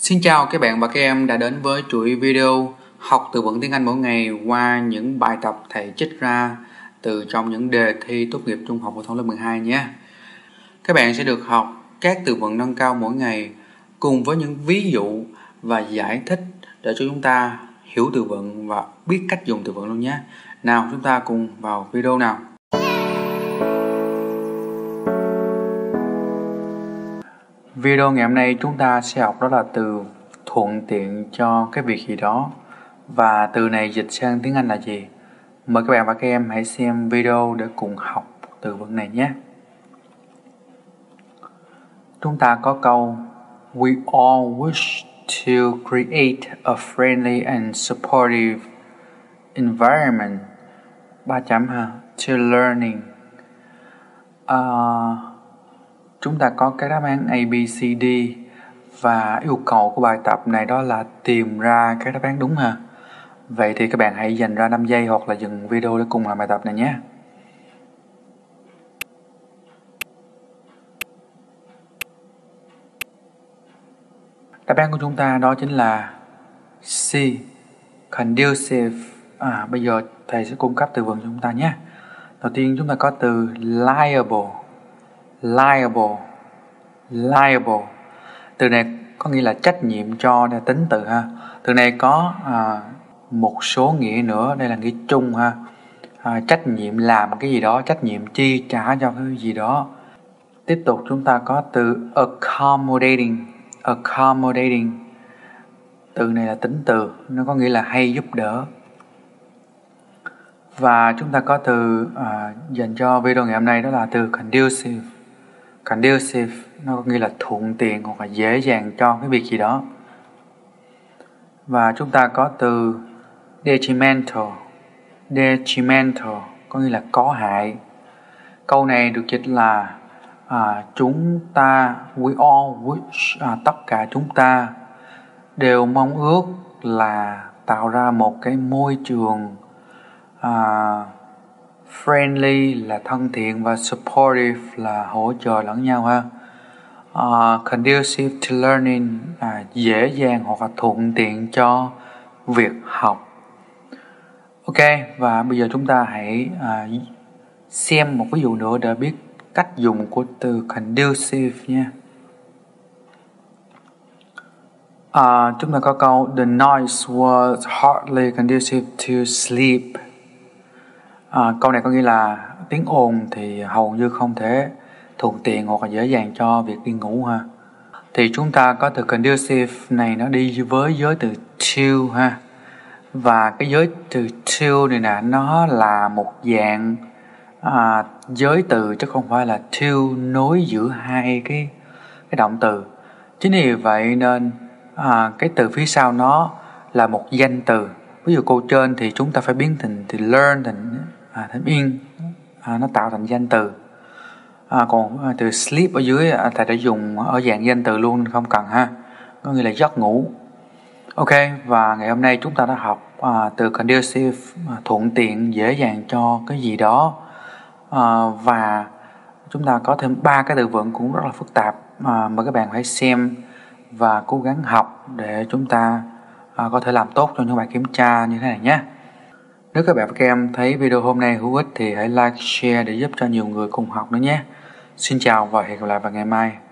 Xin chào các bạn và các em đã đến với chuỗi video học từ vựng tiếng Anh mỗi ngày qua những bài tập thầy trích ra từ trong những đề thi tốt nghiệp trung học phổ thông lớp 12 nhé. Các bạn sẽ được học các từ vựng nâng cao mỗi ngày cùng với những ví dụ và giải thích để cho chúng ta hiểu từ vựng và biết cách dùng từ vựng luôn nhé. Nào, chúng ta cùng vào video nào. Video ngày hôm nay chúng ta sẽ học đó là từ thuận tiện cho cái việc gì đó. Và từ này dịch sang tiếng Anh là gì? Mời các bạn và các em hãy xem video để cùng học từ vựng này nhé. Chúng ta có câu We all wish to create a friendly and supportive environment 3 chấm ha, to learning. Chúng ta có cái đáp án A, B, C, D và yêu cầu của bài tập này đó là tìm ra cái đáp án đúng ha. Vậy thì các bạn hãy dành ra 5 giây hoặc là dừng video để cùng làm bài tập này nhé. Đáp án của chúng ta đó chính là C, conducive. Bây giờ thầy sẽ cung cấp từ vựng cho chúng ta nhé. Đầu tiên chúng ta có từ liable. Liable. Từ này có nghĩa là trách nhiệm cho, đây là tính từ ha. Từ này có một số nghĩa nữa, đây là nghĩa chung ha. Trách nhiệm làm cái gì đó, trách nhiệm chi trả cho cái gì đó. Tiếp tục chúng ta có từ accommodating. Từ này là tính từ, nó có nghĩa là hay giúp đỡ. Và chúng ta có từ dành cho video ngày hôm nay đó là từ conducive, nó có nghĩa là thuận tiện hoặc là dễ dàng cho cái việc gì đó. Và chúng ta có từ detrimental, có nghĩa là có hại. Câu này được dịch là chúng ta, we all wish, tất cả chúng ta đều mong ước là tạo ra một cái môi trường friendly là thân thiện và supportive là hỗ trợ lẫn nhau ha. Conducive to learning dễ dàng hoặc là thuận tiện cho việc học. Ok, và bây giờ chúng ta hãy xem một ví dụ nữa để biết cách dùng của từ conducive nha. Chúng ta có câu The noise was hardly conducive to sleep. Câu này có nghĩa là tiếng ồn thì hầu như không thể thuận tiện hoặc là dễ dàng cho việc đi ngủ ha. Thì chúng ta có từ conducive này nó đi với giới từ to ha. Và cái giới từ to này nè, nó là một dạng giới từ chứ không phải là to nối giữa hai cái động từ. Chính vì vậy nên cái từ phía sau nó là một danh từ. Ví dụ câu trên thì chúng ta phải biến thành từ learn thành in, nó tạo thành danh từ. Còn từ sleep ở dưới thầy đã dùng ở dạng danh từ luôn, không cần ha, có nghĩa là giấc ngủ. Ok, và ngày hôm nay chúng ta đã học từ conducive, thuận tiện, dễ dàng cho cái gì đó. Và chúng ta có thêm 3 cái từ vựng cũng rất là phức tạp. Mời các bạn hãy xem và cố gắng học để chúng ta có thể làm tốt cho những bài kiểm tra như thế này nhé. Nếu các bạn và các em thấy video hôm nay hữu ích thì hãy like, share để giúp cho nhiều người cùng học nữa nhé. Xin chào và hẹn gặp lại vào ngày mai.